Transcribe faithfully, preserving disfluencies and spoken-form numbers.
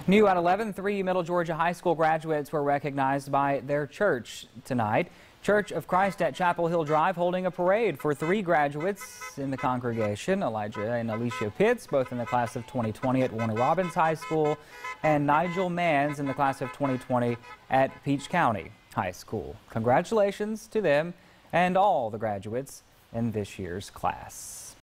New at eleven, three Middle Georgia High School graduates were recognized by their church tonight. Church of Christ at Chapel Hill Drive holding a parade for three graduates in the congregation. Elijah and Alicia Pitts, both in the class of twenty twenty at Warner Robins High School, and Nigel Manns in the class of twenty twenty at Peach County High School. Congratulations to them and all the graduates in this year's class.